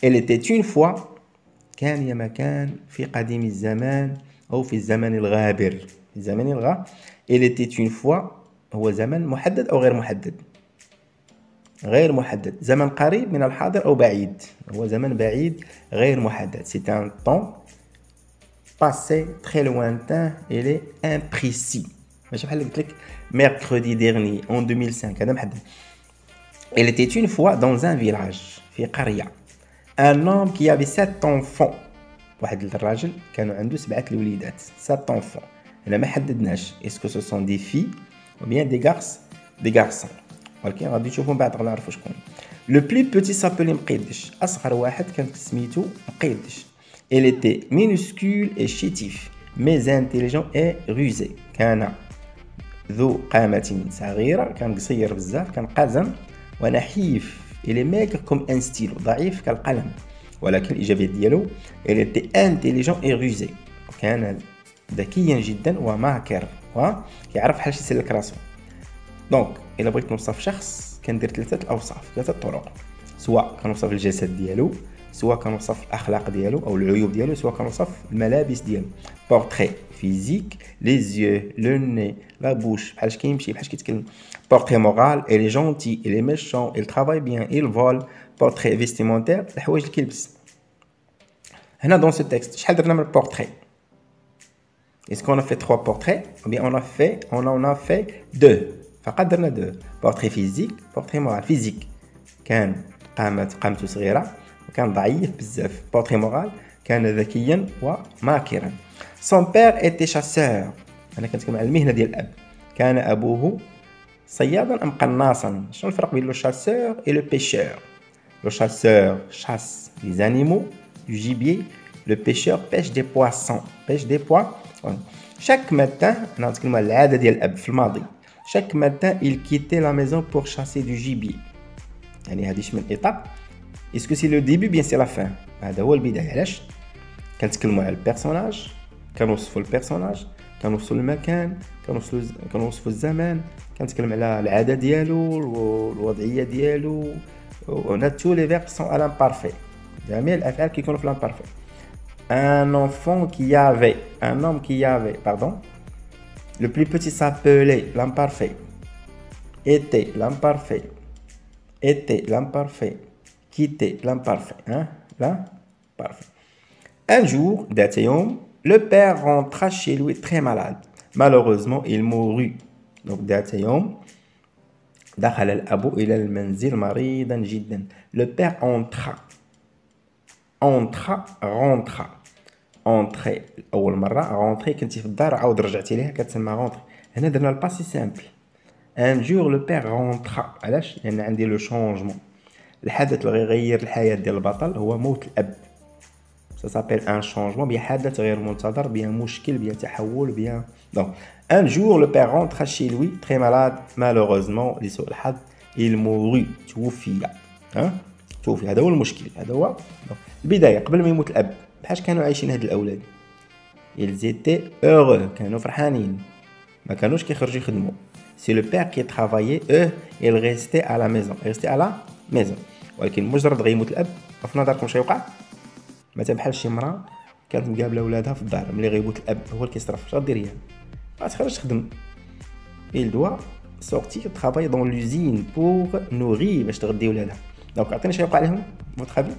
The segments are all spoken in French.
Elle était une fois كان يا مكان في قديم الزمان أو في الزمن الغابر في الزمن الغابر. Elle était une fois هو زمن محدد أو غير محدد؟ غير محدد. زمن قريب من الحاضر أو بعيد؟ هو زمن بعيد غير محدد. C'est un temps passé très lointain. Il est imprécis. ماشي بحال قلت لك mercredi dernier en 2005 هذا محدد. Elle était une fois dans un village في قرية. Un homme qui avait 7 enfants. واحد الراجل كانوا عنده 7 الوليدات. 7 enfants. هنا ما حددناش est-ce que ce sont des filles ou bien des garçons. ولكن غادي نشوفوا من بعد غنعرفوا شكون. Le plus petit s'appelait مقيدش. أصغر واحد كان سميتو مقيدش. Il était minuscule et chétif mais intelligent et rusé. كان ذو قامة صغيرة. كان قصير بزاف. كان قزم ونحيف. Il est maigre comme un stylo. ضعيف كالقلم. ولكن الإيجابية ديالو il était intelligent et rusé. كان ذكيا جدا وماكر وكيعرف بحال يسلك راسو. دونك الا بغيت نوصف شخص كندير 3 الاوصاف 3 الطرق. سواء كنوصف الجسد ديالو سواء كنوصف الاخلاق ديالو او العيوب ديالو سواء كنوصف الملابس ديالو. بورتري فيزيك لي زيو لو ني لا بوش بحال كيمشي بحال كيتكلم. بورتري مورال il est gentil il est méchant il travaille bien il vole. بورتري فيستيمونتير الحوايج اللي كيلبس. هنا دون سو تيكست شحال درنا من البورتري؟ Est-ce qu'on a fait 3 portraits ou bien on en a fait 2 فقط درنا 2. portrait physique portrait moral. physique كان قامته صغيرة وكان ضعيف بزاف. portrait moral كان ذكيا وماكرا. son père était chasseur. أنا كنتكلم على المهنة ديال الأب. كان أبوه صيادا أم قناصا. شنو الفرق بين لو chasseur et le pêcheur؟ le chasseur chasse les animaux du gibier. le pêcheur pêche des poissons. chaque matin أنا نتكلم على العادة ديال الأب في الماضي. chaque matin il quittait la maison pour chasser du gibier. يعني هذه من étape. est-ce que c'est le début bien c'est la fin؟ هذا هو البداية. علاش كنتكلموا على البيرسوناج كنوصفوا البيرسوناج كنوصفوا المكان كنوصفوا الزمان كنتكلم على العادة ديالو الوضعية ديالو. on a tous les verbes sont à l'imparfait. جميع الأفعال كيكونوا في l'imparfait. un homme qui avait pardon. le plus petit s'appelait l'imparfait. était l'imparfait. quittait l'imparfait. l'imparfait. un jour ذات يوم le père rentra chez lui très malade. malheureusement il mourut. donc ذات يوم دخل الأب إلى المنزل مريضا جدا. le père rentra. entrer اول مره رونتري كنتي في الدار عاود رجعتي ليها كتسمى رونتري. هنا درنا الباسي سامبل. ان جور لو بير رونترا. علاش؟ لان عندي لو شونجمون. الحدث اللي غيغير الحياه ديال البطل هو موت الاب. سا سابيل ان شونجمون بيان حدث غير منتظر بيان مشكل بيان تحول بيان. دونك ان جور لو بير رونترا شي لوي تري مالاد مالوغوزمون لسوء الحظ il mourut. توفي. هذا هو المشكل. هذا هو البدايه قبل ما يموت الاب. بحاش كانوا عايشين هاد الاولاد؟ ils étaient heureux. كانوا فرحانين ما كانوش كيخرجوا يخدموا. c'est le père qui travaillait eux ils restaient à la maison. ولكن مجرد غيموت الاب في نظركم شنو يوقع؟ مثلا بحال شي مراه كانت مقابله ولادها في الدار ملي غيموت الاب هو اللي كيصرف. شنو دير هي؟ غتخرج تخدم. il doit sortir travailler dans l'usine pour nourrir باش تغدي ولادها. دونك عطيني شنو يوقع لهم votre avis؟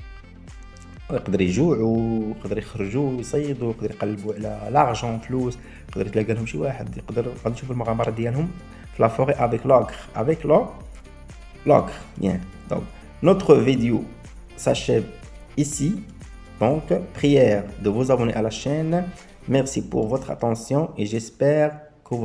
يقدر يجوعوا يقدر يخرجوا يصيدوا يقدر يقلبوا على لارجون فلوس يقدر يتلاقى لهم شي واحد يقدر غادي نشوف المغامرات ديالهم في لا فوري avec l'ogre. bien donc notre vidéo s'achève ici. donc prière de vous abonner à la chaîne. merci pour votre attention et j'espère que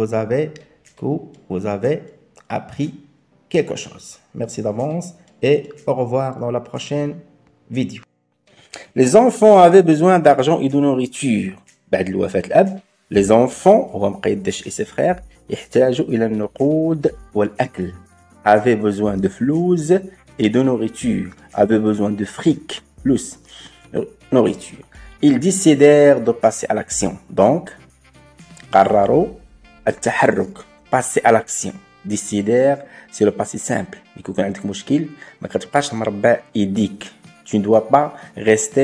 vous avez appris quelque chose. merci d'avance et au revoir dans la prochaine vidéo. Les enfants avaient besoin d'argent et de nourriture. بعد الوفاة الأب les enfants هو مقيدش et ses frères يحتاجوا إلى النقود والأكل. avaient besoin de فلوس et de nourriture. avaient besoin de fric plus nourriture. ils décidèrent de passer à l'action. donc قرروا التحرك. passer à l'action. décidèrent c'est le passé simple. يكون عندك مشكل ما كتبقاش المربع يديك Tu ne dois pas rester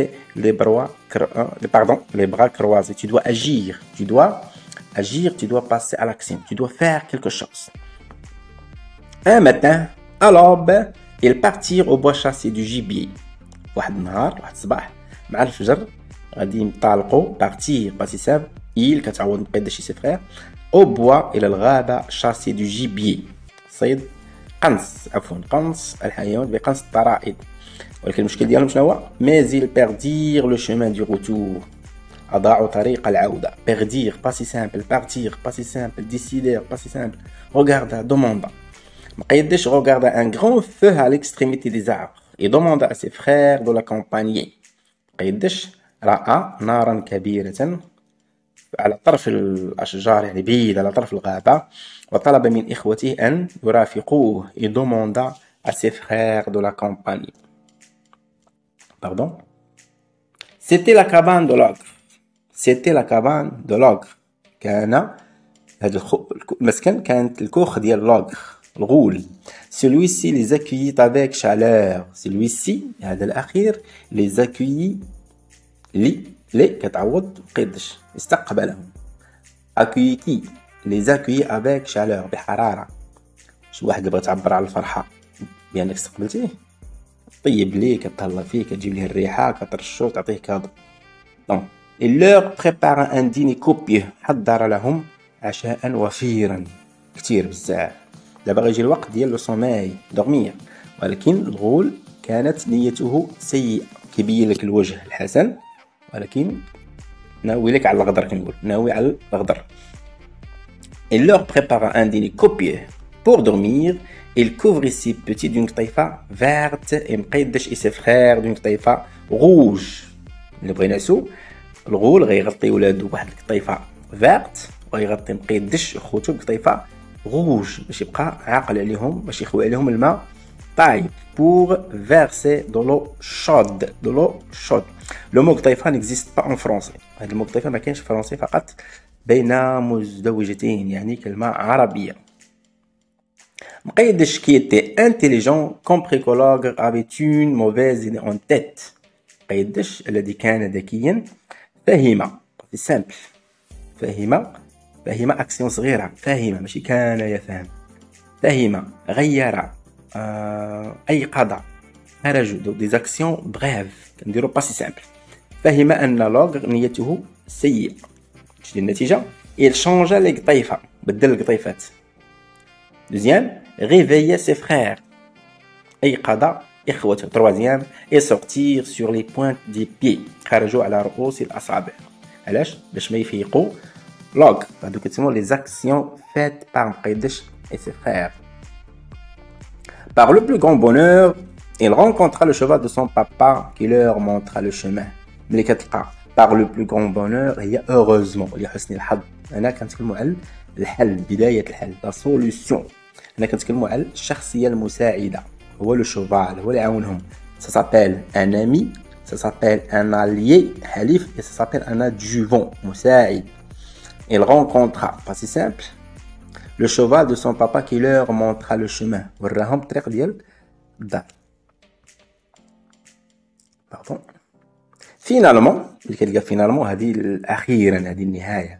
les bras croisés. Tu dois agir. Tu dois passer à l'action. Tu dois faire quelque chose. Un matin, à l'aube, ils partirent au bois chasser du gibier. واحد الصباح مع الفجر غادي ينطلقوا partir باسي سامبل il كتعوض نقيد شي سي فرير au bois إلى الغابة chasser du gibier صيد قنص الحيوان بقنص الطرائد. ولكن المشكل ديالهم شنو هو؟ mais ils perdirent le chemin du retour. أضاعوا طريق العودة. perdir باسي سامبل partir باسي سامبل décider باسي سامبل regarda demanda. مقيدش regarda un grand feu à l'extrémité des arbres et demanda à ses frères de l'accompagner. مقيدش رأى نارا كبيرة على طرف الأشجار يعني بعيد على طرف الغابة وطلب من إخوته أن يرافقوه et demanda à ses frères de l'accompagner. Pardon? C'était la cabane de l'ogre. كان هذا المسكن كانت الكوخ ديال l'ogre الغول. Celui-ci les accueillit avec chaleur. Celui-ci هذا الأخير les accueillit لي كتعوض قدش استقبلهم. accueillit les accueillit avec chaleur بحرارة. شي واحد بغى تعبر على الفرحة بأنك استقبلتيه طيب ليه كتهلا فيه كتجيب ليه الريحة كترشو تعطيه كادو. donc il leur prépara un dîner copieux. حضر لهم عشاء وفيرا كتير بزاف. دابا غيجي الوقت ديال لو سوماي dormir. ولكن الغول كانت نيته سيئة. كيبين لك الوجه الحسن ولكن ناوي لك على الغدر. كنقول ناوي على الغدر. il leur prépara un dîner copieux pour dormir. il couvrit ses petits d'une قطيفة verte et مقيدش et ses frères d'une قطيفة rouge. اللي بغينا نعسو الغول غيغطي ولادو بواحد القطيفة verte وغيغطي مقيدش خوتو بقطيفة rouge باش يبقى عاقل عليهم باش يخوي عليهم الماء طايب. pour verser de l'eau chaude. le mot قطيفة n'existe pas en français. هاد المو قطيفة ما كاينش في فرنسي فقط بين مزدوجتين يعني كلمة عربية. مقيدش qui était intelligent comprit que l'ogre avait une mauvaise idée en tête. مقيدش الذي كان ذكيا فهم simple فهم أكسيون صغيرة. فهم ماشي كان يفهم. فهم غير أيقظ خرج des actions brèves كنديرو باسي simple. فهم أن لوغر نيته سيئة. شتي النتيجة؟ il changea les قطيفة بدل القطيفات. deuxième réveilla ses frères أيقظ إخوته. troisième et sortir sur les pointes des pieds خرجوا على رؤوس الأصابع. علاش؟ باش ما يفيقوا لوغ. هادو كيتسموا les actions faites par مقيدش et ses frères. par le plus grand bonheur il rencontra le cheval de son papa qui leur montra le chemin. ملي كتلقى par le plus grand bonheur هي heureusement لحسن الحظ. هنا كنتكلموا على الحل بداية الحل la solution. هنا كنتكلموا على الشخصية المساعدة هو لو شوفال هو اللي يعاونهم. ça s'appelle un ami, ça s'appelle un allié حليف et ça s'appelle un adjuvant مساعد. il rencontra pas si simple le cheval de son papa qui leur montra le chemin وراهم الطريق ديال الدار. pardon. finalement اللي كتلقى finalement هذه أخيرا هذه النهاية.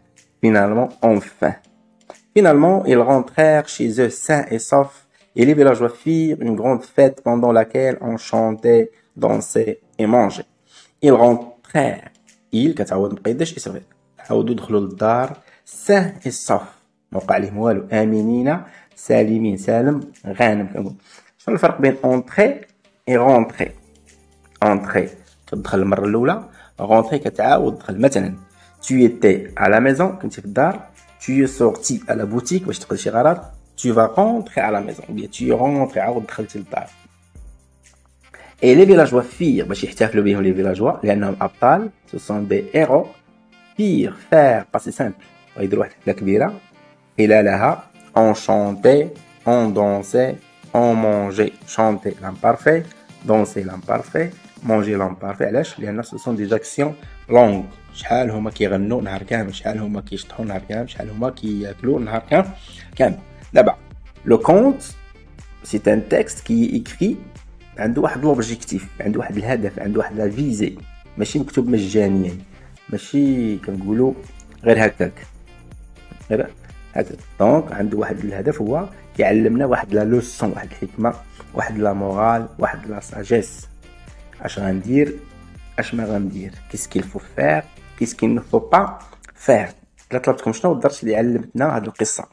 finalement ils rentrèrent chez eux sains et saufs et les villageois firent une grande fête pendant laquelle on chantait, dansait et mangeait. ils rentrèrent كتعاود مقيدش اسمه عاودوا دخلوا للدار sains et saufs ما وقع عليهم والو آمنين سالمين سالم غانم. كنقول شنو الفرق بين entrer et rentrer؟ entrer تدخل المرة الأولى. rentrer كتعاود تدخل. مثلا tu étais à la maison كنتي في الدار. tu es sorti à la boutique باش تقضي شي غرض. tu vas rentrer à la maison ou bien tu rentres عاود دخلتي للدار. et les villageois firent باش يحتفلوا بهم les villageois لأنهم أبطال ce sont des héros firent faire passer simple ويديروا واحد الحفلة كبيرة خلالها on chantait on dansait on mangeait. chanter l'imparfait, danser l'imparfait, manger l'imparfait. علاش؟ لأن ce sont des actions longues. شحال هما كيغنوا نهار كامل شحال هما كيشطحوا نهار كامل شحال هما كياكلوا نهار كامل. دابا le conte c'est un texte qui est écrit عنده واحد لوبجيكتيف، عنده واحد الهدف، عنده واحد لا فيزي، ماشي مكتوب مجانيا، ماشي كنقولوا غير هكاك، غير هكاك. دونك عنده واحد الهدف، هو يعلمنا واحد لا لوسون، واحد الحكمه، واحد لا مورال، واحد لا ساجيس. اش غندير، اش ما غندير، كيسكيل فو فير، كيسكيل نو فو با فير. الا طلبتكم شنو الدرس اللي علمتنا هاد القصه؟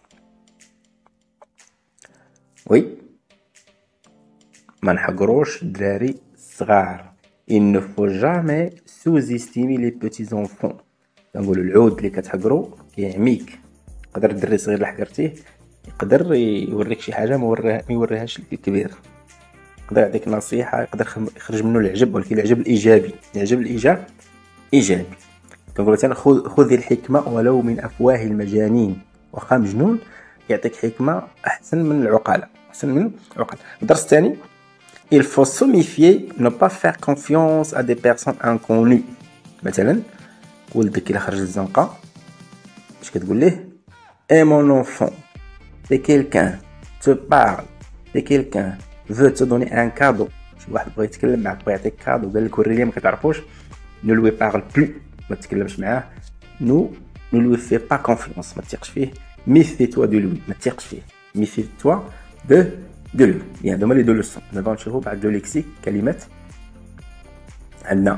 وي، ما نحقروش الدراري الصغار. il ne faut jamais sous-estimer les petits enfants. كنقولوا العود اللي كتحقرو كيعميك. يقدر الدري صغير اللي حقرتيه يقدر يوريك شي حاجه ما يوريهاش الكبير، يقدر يعطيك نصيحه، يقدر يخرج منه العجب، ولكن العجب الايجابي، العجب الايجاب ايجابي. كنقول مثلا خذ الحكمه ولو من افواه المجانين، واخا مجنون يعطيك حكمه احسن من العقلاء، احسن من العقلاء. الدرس الثاني، il faut se méfier, ne pas faire confiance à des personnes inconnues. مثلا ولدك الا خرج للزنقه اش كتقول ليه؟ et mon enfant, c'est quelqu'un te parle, c'est quelqu'un veut te donner un cadeau. شي واحد بغى يتكلم معك، بغى يعطيك كادو، قال لك وري لي ما كتعرفوش، ne lui parle plus، ما تكلمش معاه، ne lui fais pas confiance، ما تثقش فيه، méfie-toi de lui، ما تثقش فيه، méfie-toi de lui. يعني هما لي دو لوسون. دابا نشوفوا بعد دو ليكسيك كلمات. عندنا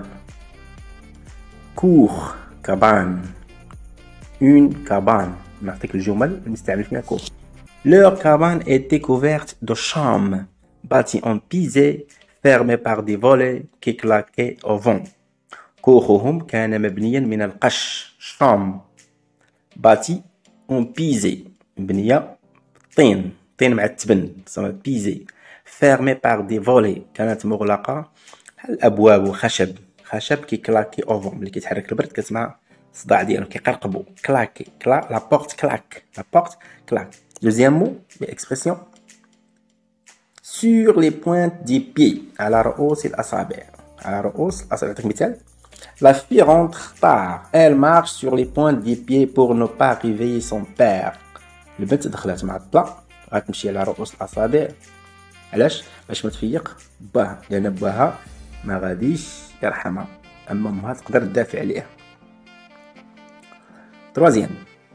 كور كابان، اون كابان، نعطيك الجمل اللي نستعمل فيها كور. leur cabane était couverte de chaumes bâtis en pisé fermés par des volets qui claquaient au vent. كوخهم كان مبنيا من القش، شام، باتي اون بيزي، مبنيه بالطين، طين مع التبن، تسمى بيزي. فيرمي بار دي فولي، كانت مغلقه بحال الابواب وخشب، خشب كي كلاكي اوفون، ملي كيتحرك البرد كتسمع الصداع ديالو كيقرقبوا، كلاكي، كلا لا بورت كلاك، لا بورت كلاك. دوزيام مو اكسبرسيون، sur les pointes des pieds، على رؤوس الاصابع، على رؤوس الاصابع. نعطيك مثال، la fille rentre tard, elle marche sur les pointes des pieds pour ne pas réveiller son père. البنت دخلت معطله، غتمشي على رؤوس الاصابع، علاش؟ باش ما تفيق باه، لان باها ما غاديش يرحمها، اما امها تقدر تدافع عليها. troisième،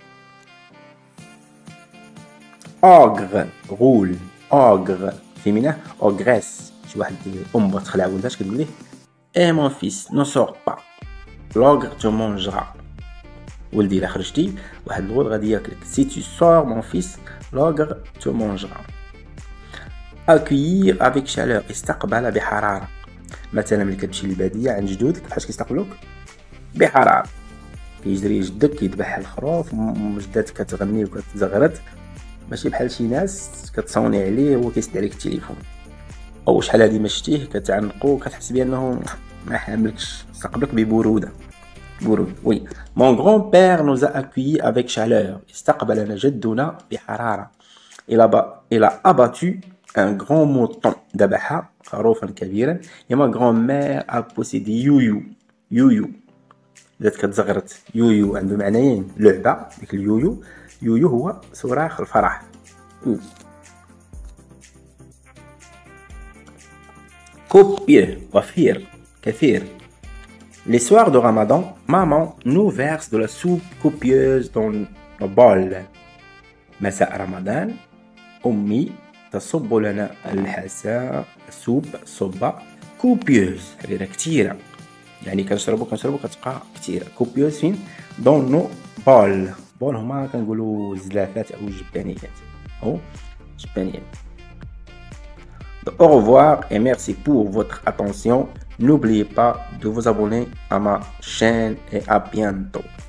ogre، غول، ogre féminin، ogresse، شي واحد ام تخلع ولدها كتقول ليه et mon fils ne sort pas, l'ogre te mangera. ولدي الا خرجتي واحد الغول غادي ياكلك. si tu sors mon fils, l'ogre te mangera. accueillir avec chaleur، استقبل بحراره. مثلا ملي كتمشي للباديه عند جدودك فاش كيستقبلوك؟ بحراره. كيجري جدك كيذبح الخروف، جداتك كتغني وكتزغرت، ماشي بحال شي ناس كتصوني عليه وهو كيسد عليك التليفون، او شحال هادي ما شتيه كتعنقو كتحس بانه ما حاملكش، استقبلك ببروده، برود. وي، mon grand-père nous a accueillis avec chaleur، استقبلنا جدنا بحراره. il a abattu un grand mouton، ذبح خروفا كبيرا. et ma grand-mère a possédé يويو، يويو بدات كتزغرت. يويو عنده معنيين، لعبه ديك اليويو، يويو هو صراخ الفرح. copieux، وفير، كثير. Les soirs de Ramadan, maman nous verse de la soupe copieuse dans nos bols. مساء رمضان أمي تصب لنا الحساء، السوب، صبة كوبيوز، حريرة كتيرة، يعني كنشربو كتبقى كتيرة. كوبيوز فين؟ دون نو بول، بول هما كنقولوا زلافات أو جبانيات، أو جبانيات. Au revoir et merci pour votre attention. N'oubliez pas de vous abonner à ma chaîne et à bientôt.